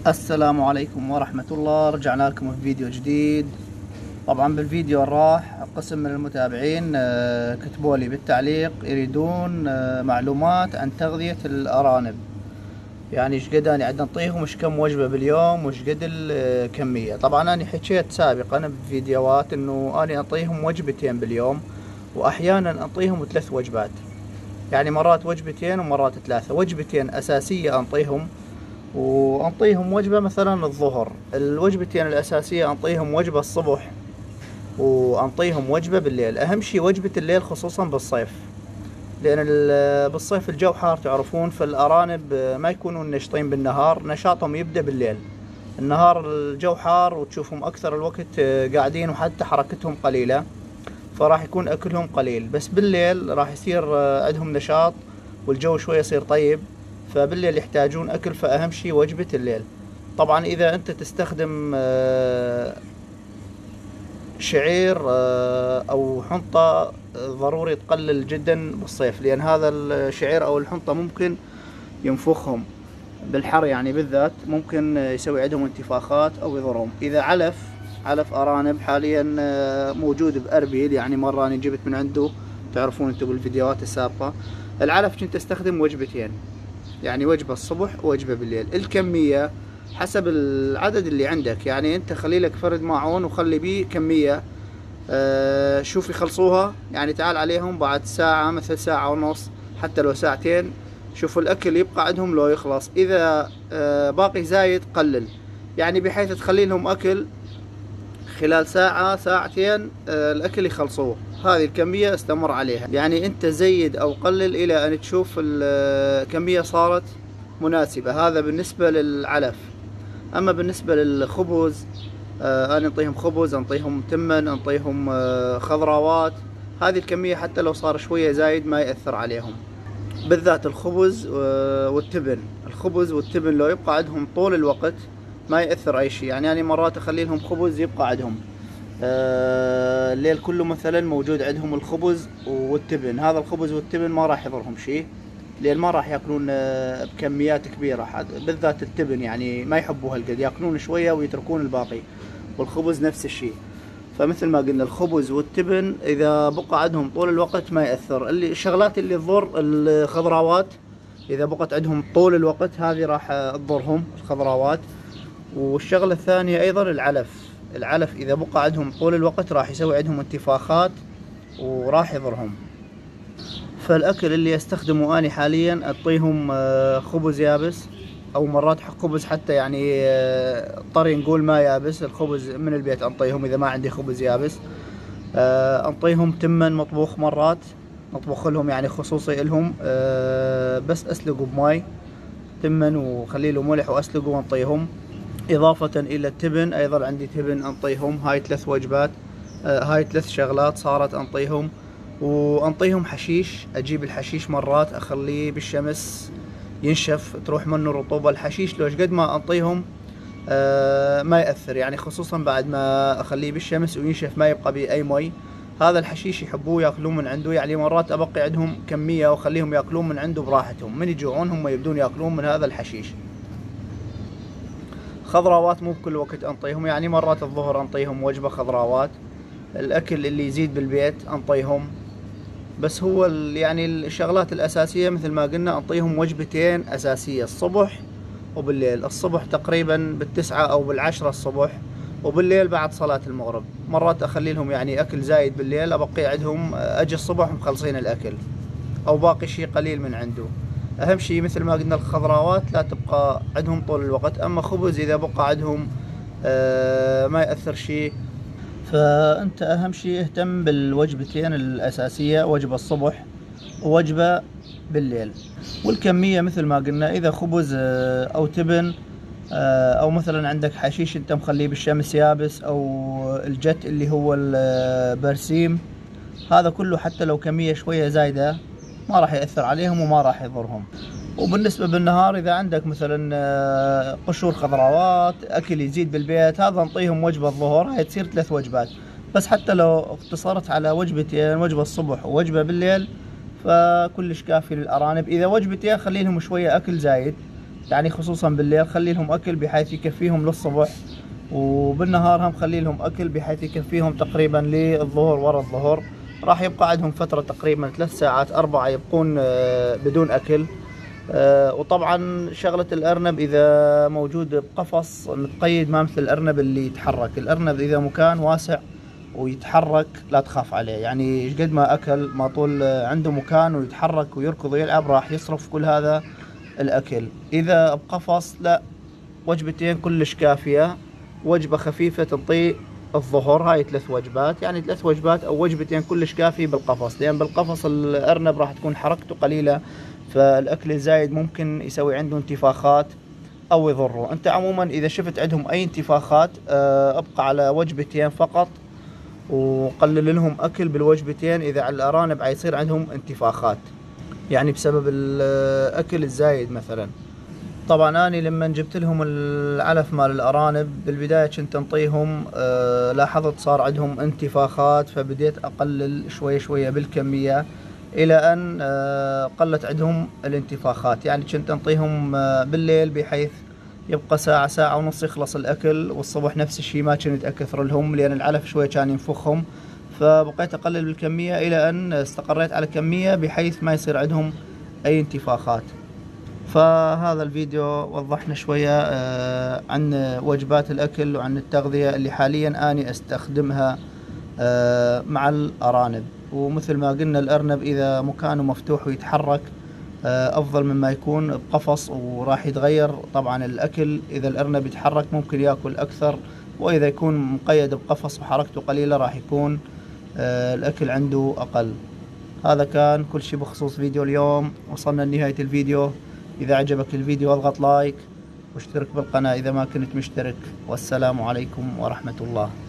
السلام عليكم ورحمة الله. رجعنا لكم في فيديو جديد. طبعا بالفيديو راح قسم من المتابعين كتبوا لي بالتعليق يريدون معلومات عن تغذية الأرانب، يعني ايش قد اني عاد نعطيهم، وش كم وجبة باليوم، وش قد الكمية. طبعا انا حكيت سابقا بفيديوهات انه انا اعطيهم وجبتين باليوم، واحيانا اعطيهم 3 وجبات، يعني مرات وجبتين ومرات 3. وجبتين اساسية انطيهم، وانطيهم وجبة مثلا الظهر. الوجبتين الاساسية انطيهم وجبة الصبح، وانطيهم وجبة بالليل. اهم شي وجبة الليل خصوصا بالصيف، لان بالصيف الجو حار تعرفون، فالارانب ما يكونون نشطين بالنهار، نشاطهم يبدأ بالليل. النهار الجو حار وتشوفهم اكثر الوقت قاعدين، وحتى حركتهم قليلة، فراح يكون اكلهم قليل. بس بالليل راح يصير عندهم نشاط، والجو شوي يصير طيب، فبالليل يحتاجون اكل. فاهم شي وجبة الليل. طبعا اذا انت تستخدم شعير او حنطة، ضروري تقلل جدا بالصيف، لان هذا الشعير او الحنطة ممكن ينفخهم بالحر، يعني بالذات ممكن يسوي عندهم انتفاخات او يضرهم. اذا علف ارانب حاليا موجود باربيل، يعني مرة انا جبت من عنده، تعرفون انتم بالفيديوهات السابقة. العلف كنت استخدم وجبتين، يعني وجبة الصبح ووجبة بالليل. الكمية حسب العدد اللي عندك، يعني انت خلي لك فرد ماعون وخلي بيه كمية. شوف يخلصوها، يعني تعال عليهم بعد ساعة، مثل ساعة ونص، حتى لو ساعتين، شوفوا الأكل يبقى عندهم لو يخلص. إذا باقي زايد قلل، يعني بحيث تخلي لهم أكل خلال ساعة ساعتين، الأكل يخلصوه. هذه الكمية استمر عليها، يعني أنت زيد أو قلل إلى أن تشوف الكمية صارت مناسبة. هذا بالنسبة للعلف. أما بالنسبة للخبز، انا انطيهم خبز، انطيهم تمن، انطيهم خضروات. هذه الكمية حتى لو صار شوية زايد ما يأثر عليهم، بالذات الخبز والتبن. الخبز والتبن لو يبقى عندهم طول الوقت ما يأثر اي شيء. يعني انا مرات اخلي لهم خبز يبقى عندهم الليل كله مثلا موجود عندهم الخبز والتبن. هذا الخبز والتبن ما راح يضرهم شيء، لان ما راح ياكلون بكميات كبيرة. بالذات التبن يعني ما يحبوها القد، ياكلون شوية ويتركون الباقي. والخبز نفس الشيء. فمثل ما قلنا الخبز والتبن اذا بقى عندهم طول الوقت ما يأثر. الشغلات اللي تضر الخضروات، اذا بقت عندهم طول الوقت هذه راح تضرهم الخضروات. والشغلة الثانية ايضا العلف اذا بقى عندهم طول الوقت راح يسوي عندهم انتفاخات وراح يضرهم. فالاكل اللي استخدمه اني حاليا اعطيهم خبز يابس، او مرات خبز حتى يعني طري، نقول ما يابس. الخبز من البيت انطيهم اذا ما عندي خبز يابس. انطيهم تمن مطبوخ، مرات مطبوخ لهم يعني خصوصي لهم، بس اسلقه بماي تمن وخلي له ملح واسلقه وانطيهم. اضافة الى التبن ايضا عندي تبن انطيهم. هاي 3 وجبات، هاي 3 شغلات صارت انطيهم. وانطيهم حشيش، اجيب الحشيش مرات اخليه بالشمس ينشف، تروح منه الرطوبة. الحشيش لو قد ما انطيهم ما يأثر، يعني خصوصا بعد ما اخليه بالشمس وينشف ما يبقى بيه اي مي. هذا الحشيش يحبوه ياكلون من عنده، يعني مرات ابقي عندهم كمية واخليهم ياكلون من عنده براحتهم، من يجوعون هم يبدون ياكلون من هذا الحشيش. خضروات مو بكل وقت انطيهم، يعني مرات الظهر انطيهم وجبة خضروات. الاكل اللي يزيد بالبيت انطيهم. بس هو يعني الشغلات الاساسية مثل ما قلنا انطيهم وجبتين اساسية الصبح وبالليل. الصبح تقريبا بالتسعة او بالعشرة الصبح، وبالليل بعد صلاة المغرب. مرات اخلي لهم يعني اكل زايد بالليل، ابقي عندهم اجي الصبح مخلصين الاكل، او باقي شيء قليل من عنده. اهم شيء مثل ما قلنا الخضروات لا تبقى عندهم طول الوقت. اما خبز اذا بقى عندهم ما يأثر شيء. فانت اهم شيء اهتم بالوجبتين الاساسية، وجبة الصبح ووجبة بالليل. والكمية مثل ما قلنا اذا خبز او تبن، او مثلا عندك حشيش انت مخليه بالشمس يابس، او الجت اللي هو البرسيم، هذا كله حتى لو كمية شوية زايدة ما راح يأثر عليهم وما راح يضرهم. وبالنسبة بالنهار إذا عندك مثلا قشور خضروات أكل يزيد بالبيت، هذا نعطيهم وجبة الظهر، هاي تصير 3 وجبات. بس حتى لو اقتصرت على وجبتين، وجبة الصبح ووجبة بالليل، فكلش كافي للأرانب. إذا وجبتين خلي لهم شوية أكل زايد، يعني خصوصا بالليل خلي لهم أكل بحيث يكفيهم للصبح، وبالنهار هم خلي لهم أكل بحيث يكفيهم تقريبا للظهر. ورا الظهر راح يبقى عندهم فترة تقريبا 3 ساعات 4 يبقون بدون أكل. وطبعا شغلة الأرنب إذا موجود بقفص متقيد ما مثل الأرنب اللي يتحرك. الأرنب إذا مكان واسع ويتحرك لا تخاف عليه، يعني قد ما أكل ما طول عنده مكان ويتحرك ويركض ويلعب راح يصرف كل هذا الأكل. إذا بقفص لا، وجبتين كلش كافية. وجبة خفيفة تنطيه الظهر، هاي 3 وجبات، يعني 3 وجبات أو وجبتين كلش كافي بالقفص، لأن بالقفص الأرنب راح تكون حركته قليلة، فالأكل الزايد ممكن يسوي عنده انتفاخات أو يضره. أنت عموما إذا شفت عندهم أي انتفاخات أبقى على وجبتين فقط، وقلل لهم أكل بالوجبتين إذا على الأرانب يصير عندهم انتفاخات، يعني بسبب الأكل الزايد مثلا. طبعا أنا لما جبت لهم العلف مال الأرانب بالبداية كنت انطيهم لاحظت صار عندهم انتفاخات، فبديت أقلل شوية شوية بالكمية إلى أن قلت عندهم الانتفاخات. يعني كنت انطيهم بالليل بحيث يبقى ساعة ساعة ونص يخلص الأكل، والصبح نفس الشيء ما كنت أكثر لهم لأن العلف شوية كان ينفخهم، فبقيت أقلل بالكمية إلى أن استقريت على كمية بحيث ما يصير عندهم أي انتفاخات. فهذا الفيديو وضحنا شوية عن وجبات الأكل وعن التغذية اللي حاليا أنا أستخدمها مع الأرانب. ومثل ما قلنا الأرنب إذا مكانه مفتوح ويتحرك أفضل مما يكون بقفص وراح يتغير طبعا الأكل. إذا الأرنب يتحرك ممكن يأكل أكثر، وإذا يكون مقيد بقفص وحركته قليلة راح يكون الأكل عنده أقل. هذا كان كل شيء بخصوص فيديو اليوم. وصلنا لنهاية الفيديو. إذا عجبك الفيديو اضغط لايك واشترك بالقناة إذا ما كنت مشترك، والسلام عليكم ورحمة الله.